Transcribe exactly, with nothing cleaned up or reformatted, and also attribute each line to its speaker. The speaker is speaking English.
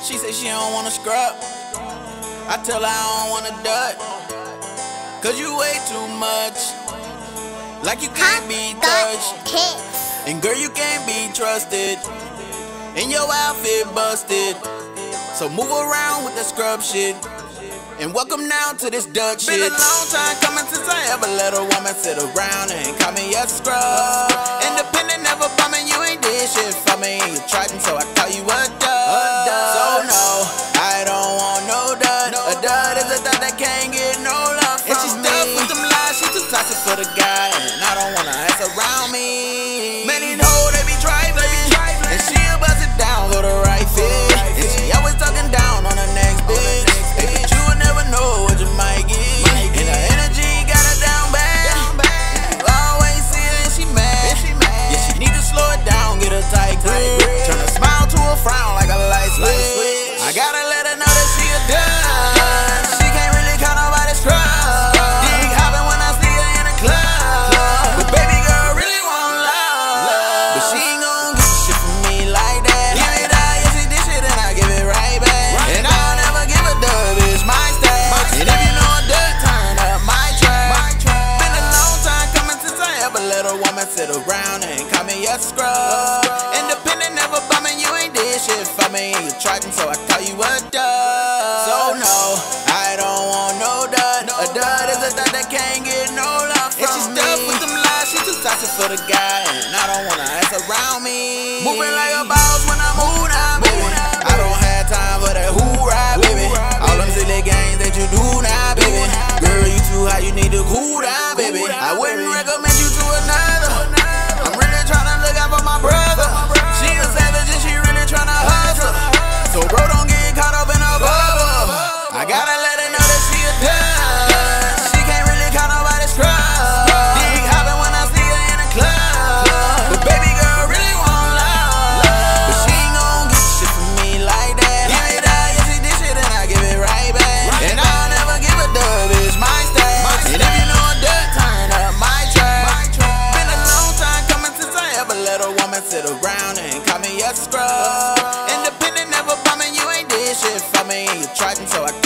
Speaker 1: She say she don't wanna scrub. I tell her I don't wanna dud. Cause you way too much. Like you can't be touched. And girl, you can't be trusted. And your outfit busted. So move around with the scrub shit. And welcome now to this Dutch shit. Been a long time coming since I ever let a woman sit around and call me a scrub. Independent, never bumming, you ain't did shit for me. You tried me, so I call you a dud. So no, I don't want no dud. A dud is a dud that can't get no love from me. And she stuck with them lies, she too toxic for the guy. And I don't wanna ask around me. Many know they be trifling, and she'll bust it down for the right fit. And she always talking down on the next bitch. Know what you might get, and her energy got her down bad. You always see her and she mad. Yeah, she need to slow it down, get her tight grip. Turn a smile to a frown like a light switch. I gotta let her know that she a dud. She can't really call nobody scrub. Dig hopping when I see her in the club. But baby girl really want love, but she ain't gon' get shit from me like that. Give me that, yeah, she did shit and I give it right back. And I'll never give a dub, it's my style. And if you know a dud, turn up my track. Been a long time coming since I ever let a woman sit around and call me a scrub. Independent, never bumming, you ain't did shit for me. You tried me, so I call you a dud. So no, I don't want no dud. A dud is a dud that can't get no love from me. And she stuck with them lies, she too toxic for the guy. And I don't wanna ask around me. Moving like a boss when I move now, baby. I don't have time for that hoorah, baby. All them silly games that you do now, baby. Girl, you too hot, you need to cool down, baby. I wouldn't recommend you to another. I'm really tryna look out for my brother. She a savage and she really tryna hustle. So bro, don't get caught up in a bubble. I gotta let her know that she a dud. She can't really call nobody scrub. Dig hopping when I see her in the club. But baby girl really want love, but she ain't gon' get shit from me like that. Give me that, yeah, she did shit and I give it right back. And I'll never give a dub, it's my style. And if you know a dud, turn up my track. Been a long time coming since I ever let a woman sit around and call me a scrub. Independent, never bumming, you ain't did shit for me. You tried me, so I call you a dud. So no, I don't want no dud. A dud is a dud that can't get no love from me. And she stuck with them lies, she too toxic for the guy. And I don't wanna ask around me. Move around with the scrub shit. And welcome now to this Dutch shit. Been a long time coming since I ever let a woman sit around and call me a scrub. Independent, never bumming, you ain't did shit for me. You tried me, so I call you a dud. So no, I don't want no dud. A dud is a dud that can't get no love from me. And she stuck with them lies, she too toxic for the guy. And I don't wanna ask around me.